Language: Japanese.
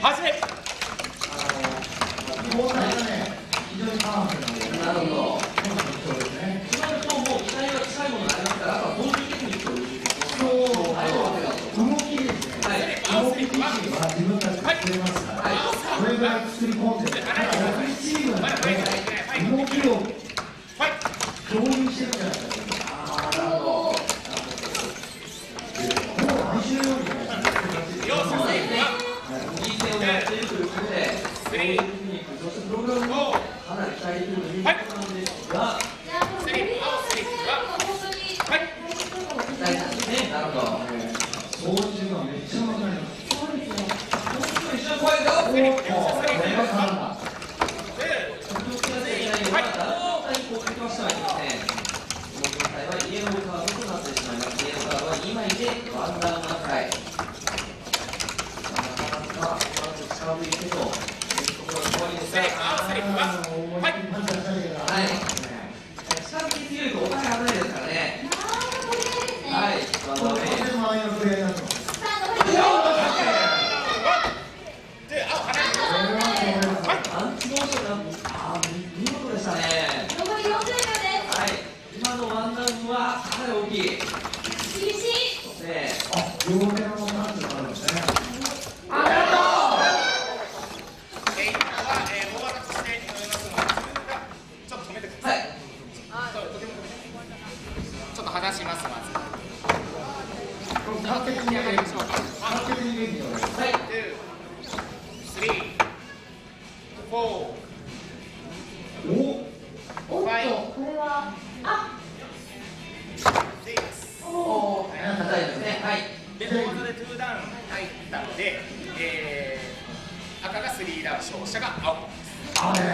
始め。 交代がね、非常にパワフルなんで。 なるほど。 そうですね。 となると、もう機体は近いものがありますから、あとは操縦テクニックを入れていく。 そう、動きですね。 はい。 動き自身は自分たちで作れますから、それぐらい作り込んでる。ただ、ラグビーチームなので、動きを共有してるじゃないですか。 ああ、なるほど。 もう毎週のようにね、 いい線をやっているということで、操縦テクニック、そしてプログラムもかなり期待できるということなんですが、大事ですね。なるほど。 操縦がめっちゃわかります。 そうですね。一緒に怖いぞ。 これが体。 イエローカードとなってしまいます。イエローカードは2枚でワンダウン扱い。なかなかうまく近づいてというところが怖いですが、はい。近づき強いとお互い危ないですからね。はい。ワンダウン。アンチモーションが見事でしたね。今のワンダウンはかなり大きい。 あ、両手のなんてのあるんですね。 今は大型としていますので、ちょっと止めてください。ちょっと離しますまず。 完璧にやりましょう。完璧に元気を。 はい。 2、3、4。 お。 これはおお、高いですね。はい。 で、大技で2ダウン入ったので、赤が3ダウン、勝者が青。 あれ。